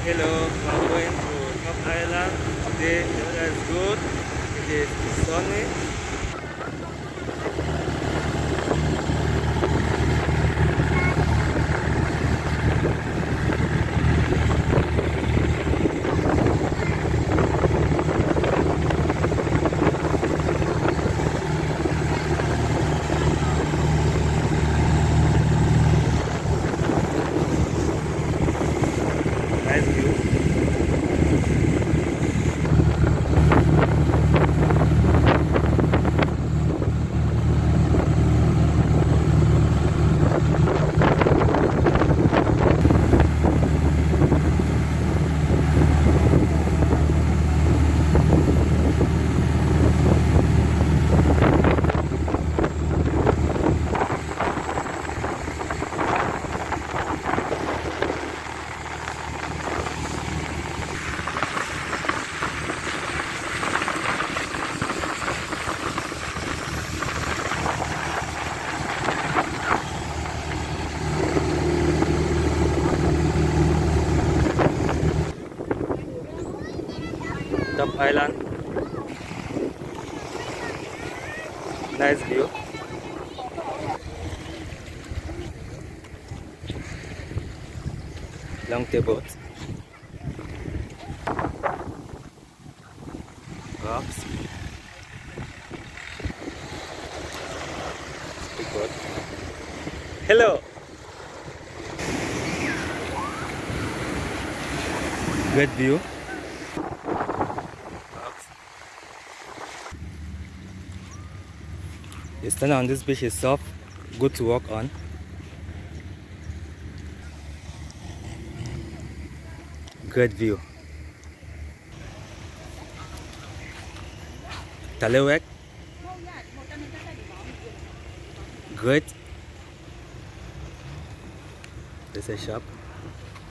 Hello, we're going to Top Island. Today the weather is good. It is sunny. Nice view. Top Island. Nice view. Long boat. Rocks. Big boat. Hello. Good view. Rocks. The stand on this beach is soft, good to walk on. Good view. Talewek. Good. This is a shop.